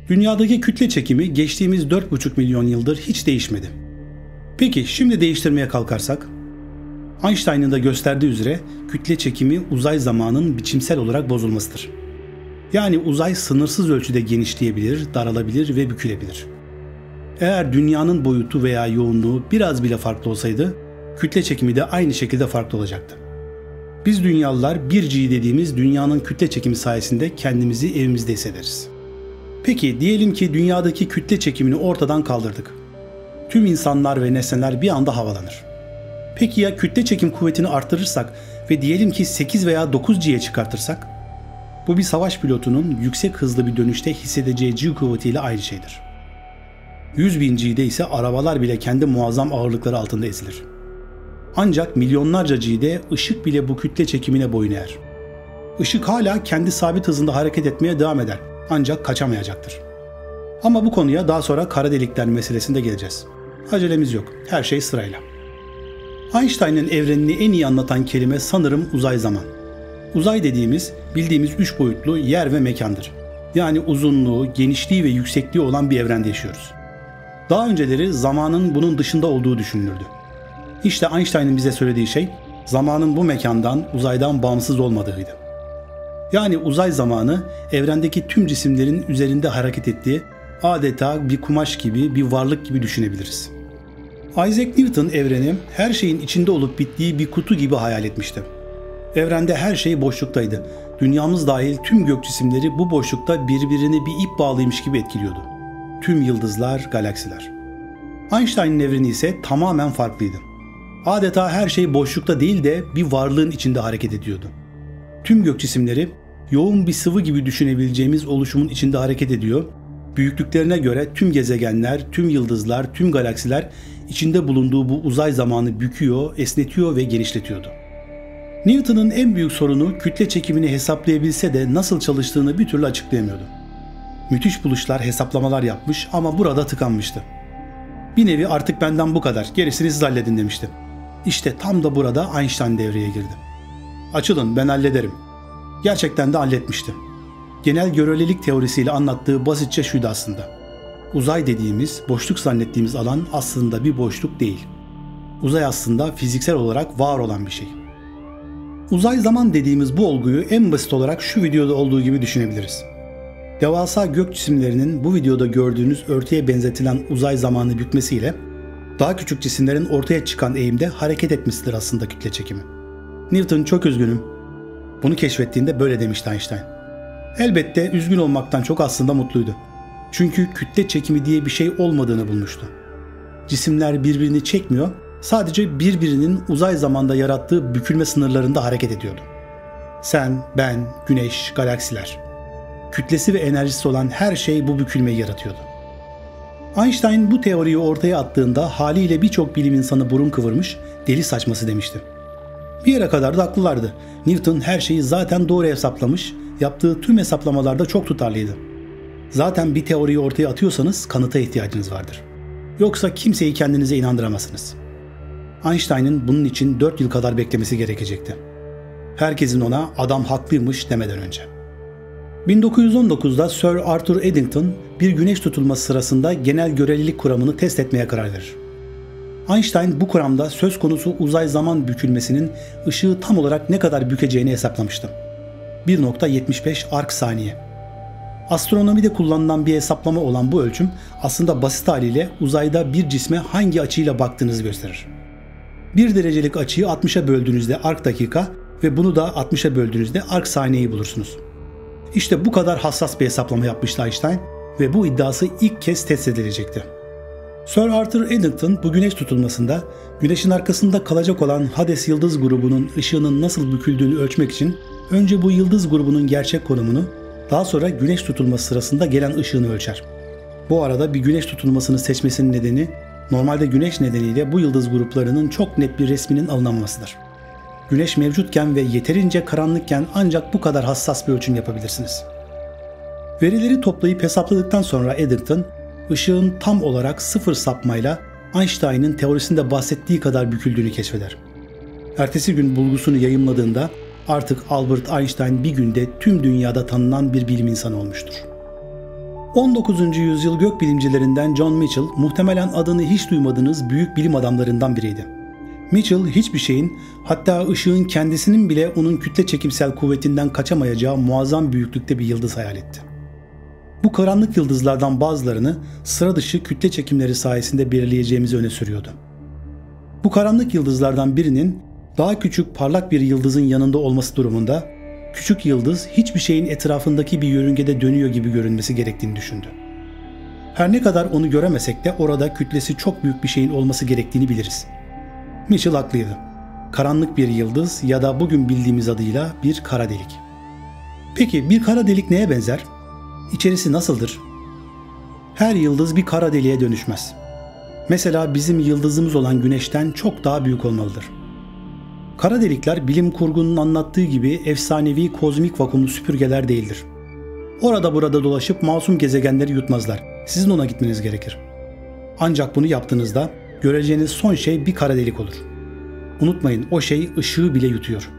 Dünyadaki kütle çekimi geçtiğimiz 4,5 milyon yıldır hiç değişmedi. Peki şimdi değiştirmeye kalkarsak? Einstein'ın da gösterdiği üzere kütle çekimi uzay zamanın biçimsel olarak bozulmasıdır. Yani uzay sınırsız ölçüde genişleyebilir, daralabilir ve bükülebilir. Eğer dünyanın boyutu veya yoğunluğu biraz bile farklı olsaydı, kütle çekimi de aynı şekilde farklı olacaktı. Biz dünyalılar 1G dediğimiz dünyanın kütle çekimi sayesinde kendimizi evimizde hissederiz. Peki diyelim ki dünyadaki kütle çekimini ortadan kaldırdık. Tüm insanlar ve nesneler bir anda havalanır. Peki ya kütle çekim kuvvetini arttırırsak ve diyelim ki 8 veya 9G'ye çıkartırsak? Bu bir savaş pilotunun yüksek hızlı bir dönüşte hissedeceği G kuvvetiyle aynı şeydir. 100.000 G'de ise arabalar bile kendi muazzam ağırlıkları altında ezilir. Ancak milyonlarca G'de ışık bile bu kütle çekimine boyun eğer. Işık hala kendi sabit hızında hareket etmeye devam eder ancak kaçamayacaktır. Ama bu konuya daha sonra kara delikler meselesinde geleceğiz. Acelemiz yok, her şey sırayla. Einstein'ın evrenini en iyi anlatan kelime sanırım uzay zaman. Uzay dediğimiz bildiğimiz 3 boyutlu yer ve mekandır. Yani uzunluğu, genişliği ve yüksekliği olan bir evrende yaşıyoruz. Daha önceleri zamanın bunun dışında olduğu düşünülürdü. İşte Einstein'ın bize söylediği şey zamanın bu mekandan, uzaydan bağımsız olmadığıydı. Yani uzay zamanı evrendeki tüm cisimlerin üzerinde hareket ettiği adeta bir kumaş gibi, bir varlık gibi düşünebiliriz. Isaac Newton evreni her şeyin içinde olup bittiği bir kutu gibi hayal etmişti. Evrende her şey boşluktaydı. Dünyamız dahil tüm gök cisimleri bu boşlukta birbirine bir ip bağlıymış gibi etkiliyordu. Tüm yıldızlar, galaksiler. Einstein'ın evreni ise tamamen farklıydı. Adeta her şey boşlukta değil de bir varlığın içinde hareket ediyordu. Tüm gök cisimleri yoğun bir sıvı gibi düşünebileceğimiz oluşumun içinde hareket ediyor. Büyüklüklerine göre tüm gezegenler, tüm yıldızlar, tüm galaksiler içinde bulunduğu bu uzay zamanı büküyor, esnetiyor ve genişletiyordu. Newton'un en büyük sorunu kütle çekimini hesaplayabilse de nasıl çalıştığını bir türlü açıklayamıyordu. Müthiş buluşlar, hesaplamalar yapmış ama burada tıkanmıştı. Bir nevi artık benden bu kadar, gerisini siz halledin demişti. İşte tam da burada Einstein devreye girdi. Açılın, ben hallederim. Gerçekten de halletmişti. Genel görelilik teorisiyle anlattığı basitçe şuydu aslında. Uzay dediğimiz, boşluk zannettiğimiz alan aslında bir boşluk değil. Uzay aslında fiziksel olarak var olan bir şey. Uzay zaman dediğimiz bu olguyu en basit olarak şu videoda olduğu gibi düşünebiliriz. Devasa gök cisimlerinin bu videoda gördüğünüz örtüye benzetilen uzay zamanı bükmesiyle daha küçük cisimlerin ortaya çıkan eğimde hareket etmesidir aslında kütle çekimi. Newton çok üzgünüm. Bunu keşfettiğinde böyle demişti Einstein. Elbette üzgün olmaktan çok aslında mutluydu. Çünkü kütle çekimi diye bir şey olmadığını bulmuştu. Cisimler birbirini çekmiyor, sadece birbirinin uzay zamanda yarattığı bükülme sınırlarında hareket ediyordu. Sen, ben, güneş, galaksiler. Kütlesi ve enerjisi olan her şey bu bükülmeyi yaratıyordu. Einstein bu teoriyi ortaya attığında haliyle birçok bilim insanı burun kıvırmış, deli saçması demişti. Bir yere kadar da haklılardı. Newton her şeyi zaten doğru hesaplamış, yaptığı tüm hesaplamalarda çok tutarlıydı. Zaten bir teoriyi ortaya atıyorsanız kanıta ihtiyacınız vardır. Yoksa kimseyi kendinize inandıramazsınız. Einstein'ın bunun için 4 yıl kadar beklemesi gerekecekti. Herkesin ona adam haklıymış demeden önce. 1919'da Sir Arthur Eddington bir güneş tutulması sırasında genel görelilik kuramını test etmeye karar verir. Einstein bu kuramda söz konusu uzay zaman bükülmesinin ışığı tam olarak ne kadar bükeceğini hesaplamıştı. 1,75 arc saniye. Astronomide kullanılan bir hesaplama olan bu ölçüm aslında basit haliyle uzayda bir cisme hangi açıyla baktığınızı gösterir. 1 derecelik açıyı 60'a böldüğünüzde arc dakika ve bunu da 60'a böldüğünüzde arc saniyeyi bulursunuz. İşte bu kadar hassas bir hesaplama yapmıştı Einstein ve bu iddiası ilk kez test edilecekti. Sir Arthur Eddington bu güneş tutulmasında güneşin arkasında kalacak olan Hades yıldız grubunun ışığının nasıl büküldüğünü ölçmek için önce bu yıldız grubunun gerçek konumunu, daha sonra güneş tutulması sırasında gelen ışığını ölçer. Bu arada bir güneş tutulmasını seçmesinin nedeni normalde güneş nedeniyle bu yıldız gruplarının çok net bir resminin alınamamasıdır. Güneş mevcutken ve yeterince karanlıkken ancak bu kadar hassas bir ölçüm yapabilirsiniz. Verileri toplayıp hesapladıktan sonra Eddington, ışığın tam olarak 0 sapmayla Einstein'ın teorisinde bahsettiği kadar büküldüğünü keşfeder. Ertesi gün bulgusunu yayımladığında artık Albert Einstein bir günde tüm dünyada tanınan bir bilim insanı olmuştur. 19. yüzyıl gökbilimcilerinden John Michell muhtemelen adını hiç duymadığınız büyük bilim adamlarından biriydi. Michell hiçbir şeyin, hatta ışığın kendisinin bile onun kütle çekimsel kuvvetinden kaçamayacağı muazzam büyüklükte bir yıldız hayal etti. Bu karanlık yıldızlardan bazılarını sıra dışı kütle çekimleri sayesinde belirleyeceğimizi öne sürüyordu. Bu karanlık yıldızlardan birinin daha küçük parlak bir yıldızın yanında olması durumunda küçük yıldız hiçbir şeyin etrafındaki bir yörüngede dönüyor gibi görünmesi gerektiğini düşündü. Her ne kadar onu göremesek de orada kütlesi çok büyük bir şeyin olması gerektiğini biliriz. Michell haklıydı. Karanlık bir yıldız ya da bugün bildiğimiz adıyla bir kara delik. Peki bir kara delik neye benzer? İçerisi nasıldır? Her yıldız bir kara deliğe dönüşmez. Mesela bizim yıldızımız olan Güneş'ten çok daha büyük olmalıdır. Kara delikler bilim kurgunun anlattığı gibi efsanevi kozmik vakumlu süpürgeler değildir. Orada burada dolaşıp masum gezegenleri yutmazlar. Sizin ona gitmeniz gerekir. Ancak bunu yaptığınızda göreceğiniz son şey bir kara delik olur. Unutmayın, o şey ışığı bile yutuyor.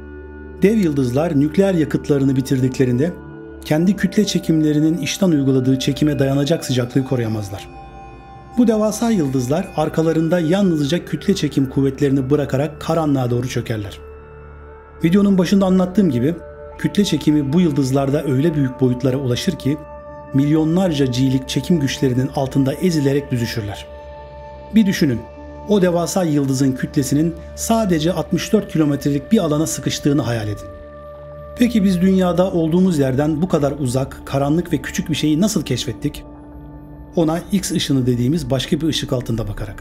Dev yıldızlar nükleer yakıtlarını bitirdiklerinde kendi kütle çekimlerinin içten uyguladığı çekime dayanacak sıcaklığı koruyamazlar. Bu devasa yıldızlar arkalarında yalnızca kütle çekim kuvvetlerini bırakarak karanlığa doğru çökerler. Videonun başında anlattığım gibi kütle çekimi bu yıldızlarda öyle büyük boyutlara ulaşır ki milyonlarca G'lik çekim güçlerinin altında ezilerek büzüşürler. Bir düşünün, o devasa yıldızın kütlesinin sadece 64 kilometrelik bir alana sıkıştığını hayal edin. Peki biz dünyada olduğumuz yerden bu kadar uzak, karanlık ve küçük bir şeyi nasıl keşfettik? Ona X ışını dediğimiz başka bir ışık altında bakarak.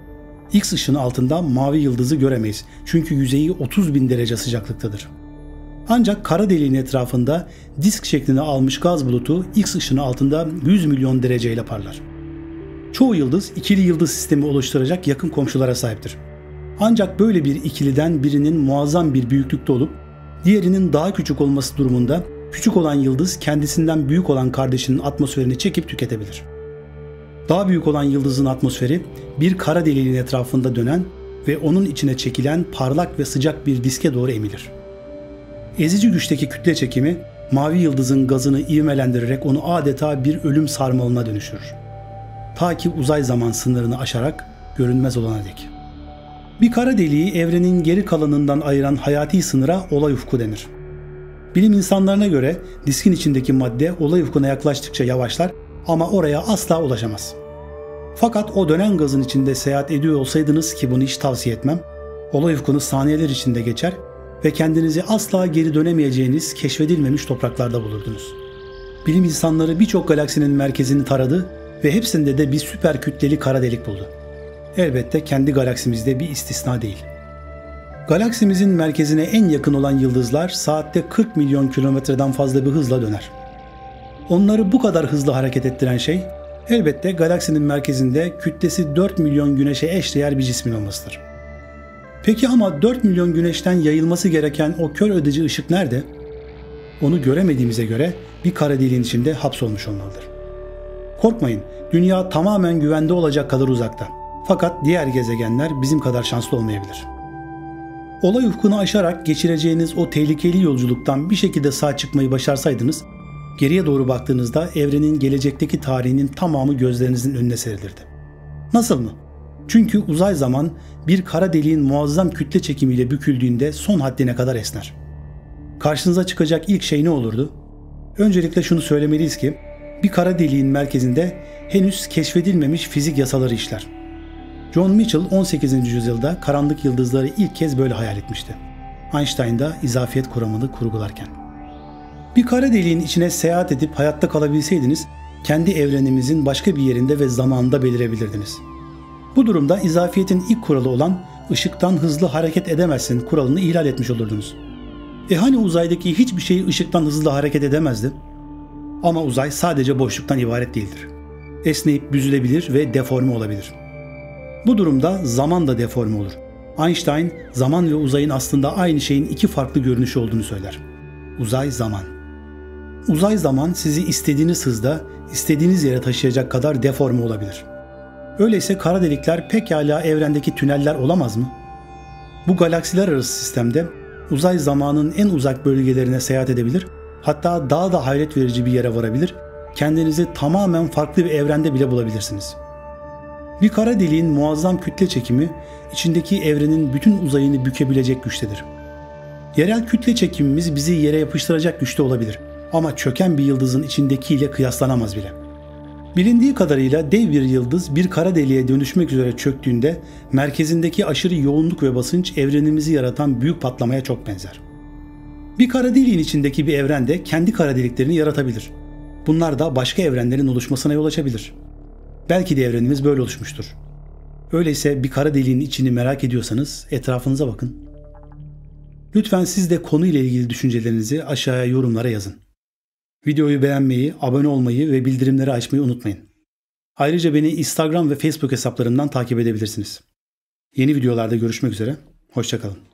X ışını altında mavi yıldızı göremeyiz çünkü yüzeyi 30.000 derece sıcaklıktadır. Ancak kara deliğin etrafında disk şeklini almış gaz bulutu X ışını altında 100 milyon dereceyle parlar. Çoğu yıldız ikili yıldız sistemi oluşturacak yakın komşulara sahiptir. Ancak böyle bir ikiliden birinin muazzam bir büyüklükte olup diğerinin daha küçük olması durumunda küçük olan yıldız kendisinden büyük olan kardeşinin atmosferini çekip tüketebilir. Daha büyük olan yıldızın atmosferi bir kara deliğin etrafında dönen ve onun içine çekilen parlak ve sıcak bir diske doğru emilir. Ezici güçteki kütle çekimi mavi yıldızın gazını ivmelendirerek onu adeta bir ölüm sarmalına dönüştürür. Ta ki uzay zaman sınırını aşarak görünmez olana dek. Bir kara deliği evrenin geri kalanından ayıran hayati sınıra olay ufku denir. Bilim insanlarına göre diskin içindeki madde olay ufkuna yaklaştıkça yavaşlar ama oraya asla ulaşamaz. Fakat o dönen gazın içinde seyahat ediyor olsaydınız, ki bunu hiç tavsiye etmem, olay ufkunu saniyeler içinde geçer ve kendinizi asla geri dönemeyeceğiniz keşfedilmemiş topraklarda bulurdunuz. Bilim insanları birçok galaksinin merkezini taradı ve hepsinde de bir süper kütleli kara delik buldu. Elbette kendi galaksimizde bir istisna değil. Galaksimizin merkezine en yakın olan yıldızlar saatte 40 milyon kilometreden fazla bir hızla döner. Onları bu kadar hızlı hareket ettiren şey elbette galaksinin merkezinde kütlesi 4 milyon güneşe eşdeğer bir cismin olmasıdır. Peki ama 4 milyon güneşten yayılması gereken o kör ödeci ışık nerede? Onu göremediğimize göre bir kara deliğin içinde hapsolmuş olmalıdır. Korkmayın, dünya tamamen güvende olacak kadar uzakta. Fakat diğer gezegenler bizim kadar şanslı olmayabilir. Olay ufkunu aşarak geçireceğiniz o tehlikeli yolculuktan bir şekilde sağ çıkmayı başarsaydınız, geriye doğru baktığınızda evrenin gelecekteki tarihinin tamamı gözlerinizin önüne serilirdi. Nasıl mı? Çünkü uzay zaman bir kara deliğin muazzam kütle çekimiyle büküldüğünde son haddine kadar esner. Karşınıza çıkacak ilk şey ne olurdu? Öncelikle şunu söylemeliyiz ki bir kara deliğin merkezinde henüz keşfedilmemiş fizik yasaları işler. John Michell 18. yüzyılda karanlık yıldızları ilk kez böyle hayal etmişti. Einstein da izafiyet kuramını kurgularken. Bir kara deliğin içine seyahat edip hayatta kalabilseydiniz, kendi evrenimizin başka bir yerinde ve zamanında belirebilirdiniz. Bu durumda izafiyetin ilk kuralı olan ışıktan hızlı hareket edemezsin kuralını ihlal etmiş olurdunuz. Hani uzaydaki hiçbir şey ışıktan hızlı hareket edemezdi? Ama uzay sadece boşluktan ibaret değildir. Esneyip büzülebilir ve deforme olabilir. Bu durumda zaman da deforme olur. Einstein, zaman ve uzayın aslında aynı şeyin iki farklı görünüşü olduğunu söyler. Uzay zaman. Uzay zaman sizi istediğiniz hızda, istediğiniz yere taşıyacak kadar deforme olabilir. Öyleyse kara delikler pekala evrendeki tüneller olamaz mı? Bu galaksiler arası sistemde uzay zamanın en uzak bölgelerine seyahat edebilir, hatta daha da hayret verici bir yere varabilir kendinizi tamamen farklı bir evrende bile bulabilirsiniz. Bir kara deliğin muazzam kütle çekimi içindeki evrenin bütün uzayını bükebilecek güçtedir. Yerel kütle çekimimiz bizi yere yapıştıracak güçte olabilir ama çöken bir yıldızın içindekiyle kıyaslanamaz bile. Bilindiği kadarıyla dev bir yıldız bir kara deliğe dönüşmek üzere çöktüğünde merkezindeki aşırı yoğunluk ve basınç evrenimizi yaratan büyük patlamaya çok benzer. Bir kara deliğin içindeki bir evren de kendi kara deliklerini yaratabilir. Bunlar da başka evrenlerin oluşmasına yol açabilir. Belki de evrenimiz böyle oluşmuştur. Öyleyse bir kara deliğin içini merak ediyorsanız etrafınıza bakın. Lütfen siz de konuyla ilgili düşüncelerinizi aşağıya yorumlara yazın. Videoyu beğenmeyi, abone olmayı ve bildirimleri açmayı unutmayın. Ayrıca beni Instagram ve Facebook hesaplarımdan takip edebilirsiniz. Yeni videolarda görüşmek üzere, hoşça kalın.